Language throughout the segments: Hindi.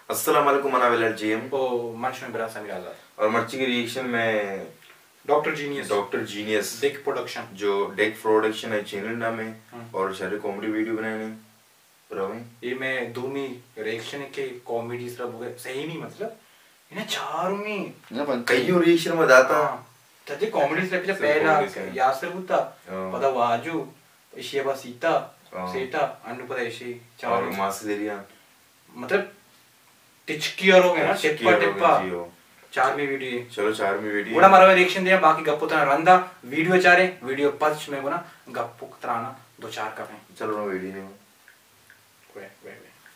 अस्सलाम वालेकुम मनावेल जीएम ओ मंच में बरा समीर आजाद और मर्ची के रिएक्शन में डॉक्टर जीनियस डेक प्रोडक्शन जो डेक प्रोडक्शन है चैनल नाम है और सारे कॉमेडी वीडियो बनाने बराबर ये मैं दूमी रिएक्शन के कॉमेडी सब हो गए सही नहीं मतलब इन्हें चारों में ना पण कई रिएक्शन में जाता तजे कॉमेडी से पहला यासर होता पता वाजू इशिया सीता सेटा अनुपदा इशी चारों मासलेरिया मतलब टिचकी और हो गया ना टिप्पा चार में वीडियो चलो चार में वीडियो बड़ा मारा रिएक्शन दिया बाकी गप्पो तना रंदा वीडियो चारे वीडियो पच में बोना गप्पो तराना दो चार कर रहे चलो ना वीडियो वे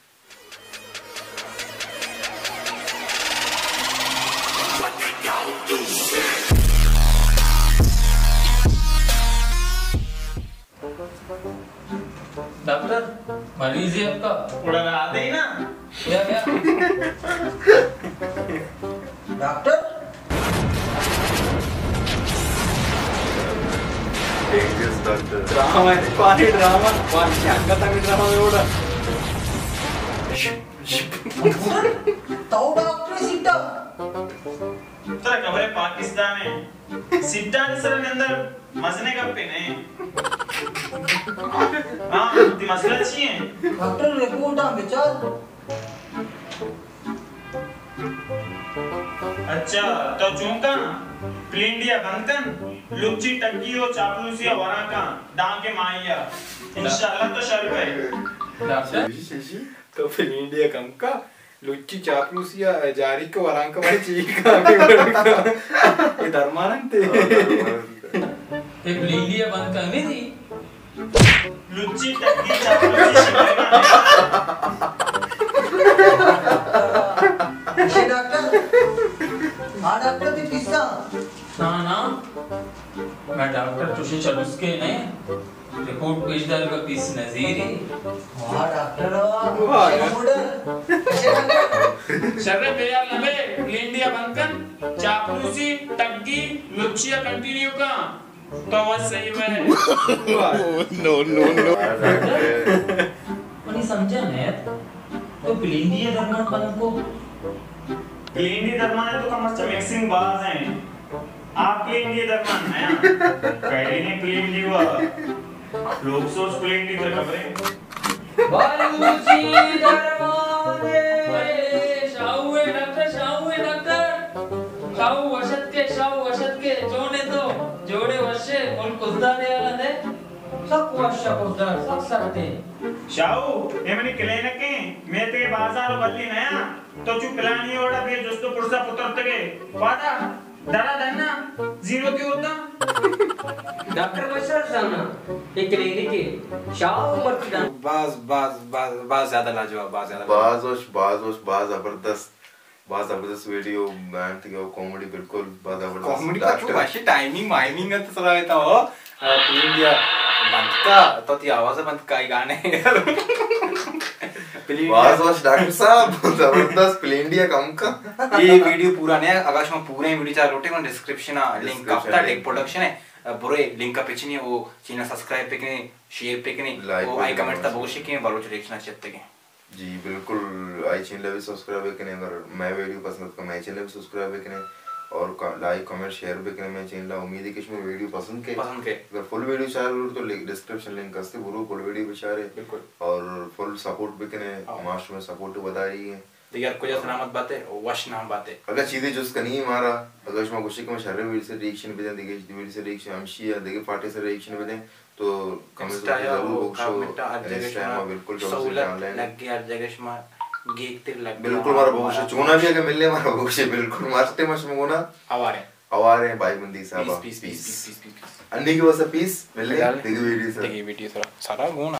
डॉक्टर मरीज है आपका उड़ा दे ही ना क्या क्या डॉक्टर ड्रामा है पानी ड्रामा पानी क्या तक ड्रामा में उड़ा तो डॉक्टर सीटा तेरा खबर है पाकिस्तान है सिट्टा सर ने अंदर मसने का पे नहीं हां ती मसला छी है डॉक्टर रिपोर्ट आ बेचार अच्छा तो चूंका प्लिंडिया बंकन लुच्ची टक्की और चापलूसिया वराका डांके माइया इंशाल्लाह तो शर्फ है डॉक्टर तो फिर इंडिया कम का लुच्ची चापलूसिया जारी को वरांक वाली चीज का ये धर्मानंद थे ये प्लिंडिया बंद करनी थी लुच्ची टक्की चापलूसी ये डॉक्टर हाँ डॉक्टर की किस्सा ना मैं डॉक्टर तुझे चलूस के नहीं रिपोर्ट पेश डाल का पीस नजीरी हाँ डॉक्टर शर्रे बेया लबे इंडिया बनकन चापलूसी टग्गी लुच्चिया कंटिन्यू का तो बस सही में नो मनी समझा नहीं तो प्लिंडिया धर्मन पन को प्लिंडी धर्मान है तो कम से कम मिक्सिंग बाज हैं आप प्लिंडी धर्मान है कहीं नहीं प्लिंडी हुआ लोग सोच प्लिंडी तो खबरें बालूची दरवाजे शाहू है डॉक्टर शाहू वशत के जोड़े वशे मुल्क कुद्दा दे वाला दे सब वशा कुद्दा सब सकते शाहू ये मैंने क्लिनिक के मैं ते बाजार बल्ली नया तो चु प्लानी ओड़ा बे दोस्तों पुरसा पुत्र तके वादा डरा देना जीरो क्यों होता डॉक्टर बशर जाना एक क्लिनिक के शाहू मत बाज ज्यादा लाजवाब बाज जबरदस्त वीडियो मैं तो कॉमेडी बिल्कुल जबरदस्त कॉमेडी का तो वाशी टाइमिंग है तो सला रहता हो इंडिया बंद का तो ती आवाज बंद का ही गाने वाज डॉक्टर साहब जबरदस्त प्लिंडिया कम का ये वीडियो पूरा नहीं है आकाश में पूरे वीडियो चार रोटे में डिस्क्रिप्शन लिंक आपका टेक प्रोडक्शन है बुरे लिंक का पिछनी है वो चैनल सब्सक्राइब पे करें शेयर पे करें वो आई कमेंट तक बहुत के बालों रिएक्शन अच्छे के जी बिल्कुल आई चैनल भी सब्सक्राइब करें अगर मैं वीडियो पसंद तो मैं चैनल भी सब्सक्राइब करें और लाइक कमेंट शेयर भी करें मैं चैनल उम्मीद है कि इसमें वीडियो पसंद के अगर फुल वीडियो चाह रहे हो तो डिस्क्रिप्शन लिंक करते बुरो फुल वीडियो भी चाह रहे बिल्कुल और फुल सपोर्ट भी करें मास्टर में सपोर्ट बता रही है तो यार कुछ सलामत बातें वश नाम बातें अगर चीजें जो उसका नहीं मारा अगर इसमें कुछ कम शर्रे वीडियो से रिएक्शन भी दें देखिए वीडियो से रिएक्शन हमशी या देखिए पार्टी से रिएक्शन भी दें तो कमेंट जरूर शो बिल्कुल लग गया हर जगह में गेकते लग बिल्कुल हमारा भविष्य चुना भी अगर मिलने हमारा भविष्य बिल्कुल मारते मच में होना हवारे भाई बंदी साहब पीस अन्नी की वजह से पीस मिलने देखिए वीडियो सारा गुण